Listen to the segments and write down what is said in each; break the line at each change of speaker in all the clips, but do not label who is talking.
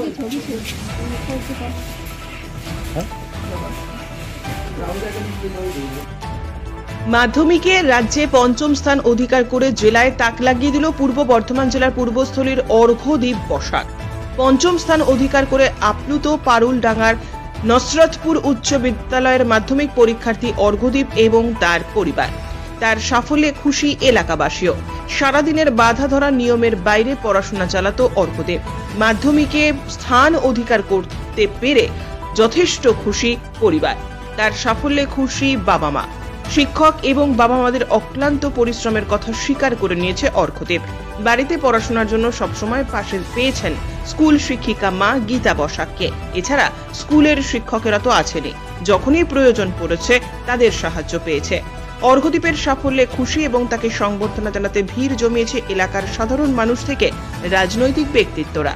মাধ্যমিকে রাজ্যে পঞ্চম স্থান অধিকার করে জেলায় তাক লাগিয়ে দিল পূর্ব বর্ধমান জেলার পূর্বস্থলীর অর্ঘ্যদ্বীপ বসাক। পঞ্চম স্থান অধিকার করে আপ্লুত পারুলডাঙ্গার নসরতপুর উচ্চ বিদ্যালয়ের মাধ্যমিক পরীক্ষার্থী অর্ঘ্যদ্বীপ এবং তার পরিবার। তার সাফল্যে খুশি এলাকাবাসীও। সারাদিনের বাধা ধরা নিয়মের বাইরে পড়াশোনা চালাতো অর্ঘ্যদ্বীপ। মাধ্যমিকে স্থান অধিকার করতে পেরে যথেষ্ট খুশি পরিবার। তার সাফল্যে খুশি বাবা মা। শিক্ষক এবং বাবা মাদের অক্লান্ত পরিশ্রমের কথা স্বীকার করে নিয়েছে অর্ঘ্যদ্বীপ। বাড়িতে পড়াশোনার জন্য সবসময় পাশে পেয়েছেন স্কুল শিক্ষিকা মা গীতা বসাককে। এছাড়া স্কুলের শিক্ষকেরা তো আছেনই, যখনই প্রয়োজন পড়েছে তাদের সাহায্য পেয়েছে। অর্ঘ্যদ্বীপের সাফল্যে খুশি এবং তাকে সংবর্ধনা জানাতে ভিড় জমিয়েছে এলাকার সাধারণ মানুষ থেকে রাজনৈতিক ব্যক্তিত্বরা।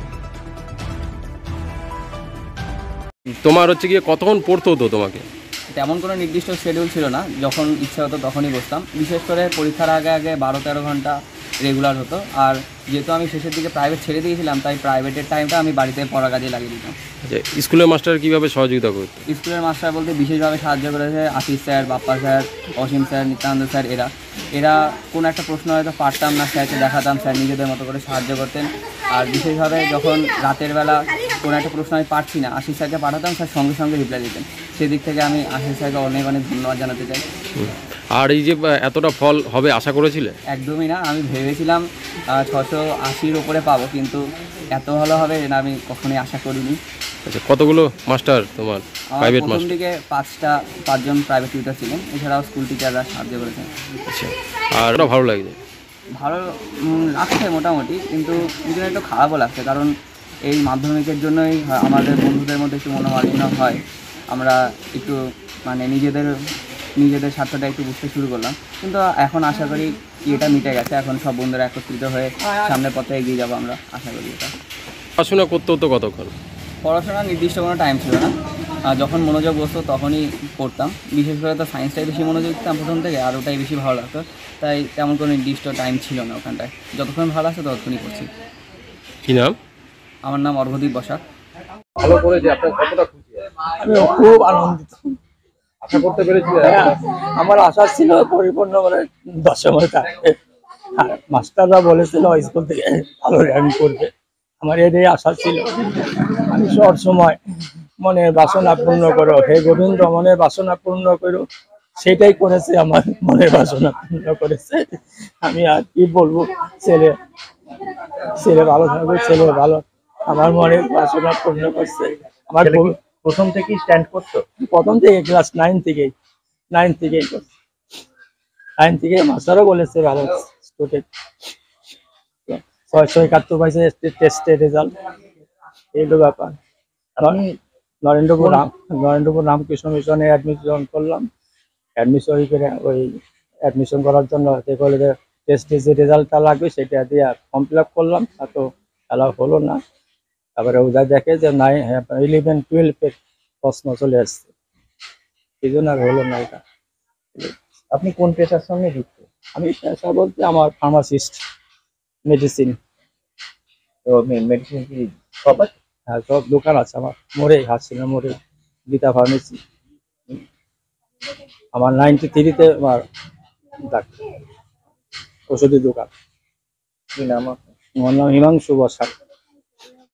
তোমার হচ্ছে গিয়ে কতক্ষণ পড়তে হতো তোমাকে?
তেমন কোনো নির্দিষ্ট শিডিউল ছিল না, যখন ইচ্ছা হতো তখনই বসতাম। বিশেষ করে পরীক্ষার আগে 12-13 ঘন্টা রেগুলার হতো। আর যেহেতু আমি শেষের দিকে প্রাইভেট ছেড়ে দিয়েছিলাম, তাই প্রাইভেটের টাইমটা আমি বাড়িতে পড়া কাজে লাগিয়ে দিতাম।
আচ্ছা, স্কুলের মাস্টার কীভাবে সহযোগিতা করতো?
স্কুলের মাস্টার বলতে বিশেষভাবে সাহায্য করেছে Ashish sir, Bappa sir, Asim sir, Nityananda sir. এরা কোনো একটা প্রশ্ন হয়তো পারতাম না, স্যারকে দেখাতাম, স্যার নিজেদের মতো করে সাহায্য করতেন। আর বিশেষভাবে যখন রাতের বেলা কোনো একটা প্রশ্ন আমি পারছি না, আশিস স্যারকে পাঠাতাম, স্যার সঙ্গে সঙ্গে রিপ্লাই দিতেন। সেদিক থেকে আমি আশিস স্যারকে অনেক অনেক ধন্যবাদ জানাতে চাই।
আর এই যে এতটা ফল হবে আশা করেছিলে?
একদমই না, আমি ভেবেছিলাম 680-র উপরে পাবো, কিন্তু এত ভালো হবে না আমি কখনোই আশা করিনি।
আচ্ছা, কতগুলো মাস্টার তোমার প্রাইভেট মাস্টার?
প্রথম দিকে 5জন প্রাইভেট টিউটর ছিলেন, এছাড়াও স্কুল টিচাররা সাহায্য করেছেন।
আচ্ছা, আর ওটা ভালো লাগছে?
ভালো লাগছে মোটামুটি, কিন্তু নিজের একটু খারাপও লাগছে, কারণ এই মাধ্যমিকের জন্যই আমাদের বন্ধুদের মধ্যে একটু মনোমালিন্য হয়। আমরা একটু মানে নিজেদের স্বার্থটা একটু বুঝতে শুরু করলাম, কিন্তু এখন আশা করি কি এটা মিটে গেছে। এখন সব বন্ধুরা একত্রিত হয়ে সামনের পথে এগিয়ে যাবো আমরা, আশা করি এটা।
পড়াশোনা করতে হতো কতক্ষণ?
পড়াশোনার নির্দিষ্ট কোনো টাইম ছিল না, যখন মনোযোগ বসতো তখনই পড়তাম। বিশেষ করে তো সায়েন্সটাই বেশি মনোযোগ দিতাম প্রথম থেকে, আর ওটাই বেশি ভালো লাগতো, তাই তেমন কোনো নির্দিষ্ট টাইম ছিল না ওখানটায়। যতক্ষণ ভালো আসতো ততক্ষণই পড়ছি।
কি নাম?
আমার নাম অর্ঘ্যদ্বীপ বসাক।
ভালো করেছে, আপনার কতটা খুশি?
আমি খুব আনন্দিত।
আশা করতে পেরেছিলেন?
আমার আশা ছিল পরিপূর্ণ করে 10 থাকবে। মাস্টাররা বলেছিল স্কুল থেকে ভালো র্যাঙ্ক করবে, আমার এটাই আশা ছিল। আমি সব সময় মনের বাসনা পূর্ণ করো, হে গোবিন্দ মনের বাসনা পূর্ণ করো, সেটাই করেছে, আমার মনের বাসনা পূর্ণ করেছে। আমি আর কি বলবো, ছেলে ভালো থাকবে, ছেলে ভালো, আমার মনের বাসনা পূর্ণ করছে। আমার
প্রথম থেকেই স্ট্যান্ড করতো?
প্রথম থেকে ক্লাস 9 থেকেই করছে। 9 থেকে মাস্টারও বলেছে ভালো স্টুডেন্ট। 671 পাইছে টেস্টের রেজাল্ট। এইগুলো ব্যাপার। আমি নরেন্দ্রপুর রামকৃষ্ণ মিশনে অ্যাডমিশন করলাম। অ্যাডমিশন করার জন্য কলেজে টেস্টে যে রেজাল্টটা লাগবে সেটা দিয়ে ফর্ম ফিল আপ করলাম, তা তো অ্যালাউ হলো না। তারপরে ওরা দেখে যে 11-12 প্রশ্ন চলে আসছে, এই জন্য আর হলো না এটা।
আপনি কোন পেশার সঙ্গে যুক্ত?
আমি পেশা বলতে আমার ফার্মাসিস্ট, মেডিসিন।
তো মেডিসিন কি সব আছে?
হ্যাঁ, সব দোকান আছে আমার মোড়ে, হাসিনা মোড়ে গীতা ফার্মেসি। আমার 93-তে আমার ওষুধের দোকান।
কি নাম?
আমার নাম হিমাংশু বসাক।